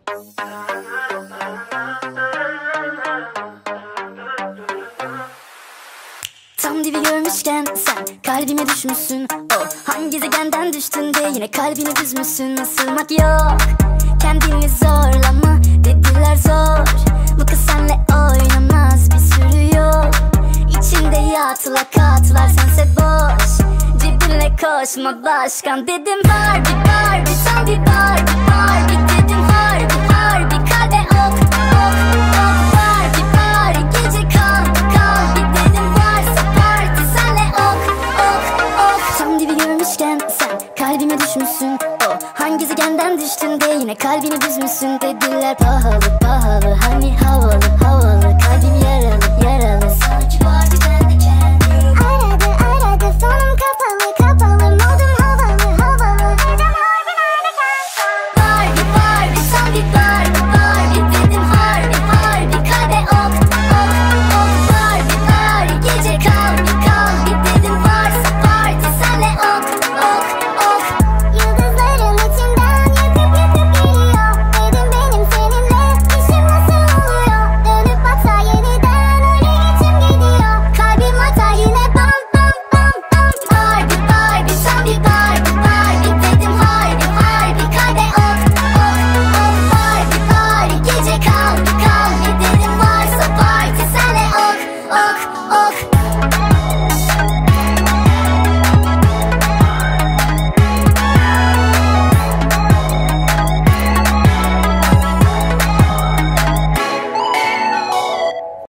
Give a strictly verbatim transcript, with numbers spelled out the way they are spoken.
Tam dibi görmüşken sen kalbime düşmüşsün. Oh, hangi gezegenden düştün de yine kalbini düzmüşsün. Nasılmak yok, kendini zorlama, dediler zor. Bu kız senle oynamaz, bir sürü yok. İçinde yatıla katılar, sense boş. Cebinle koşma başkan, dedim Barbie Barbie, tam bir Barbie Barbie. Dedim harbi harbi, kalbe ok ok ok. Barbie Barbie, gece kal kal. Bir dedim varsa parti, senle ok ok ok. Tam dibi görmüşken sen kalbime düşmüşsün. Oh, hangi gezegenden düştün de yine kalbini düzmüşsün. Dediler pahalı pahalı, hani havalı havalı, kalbim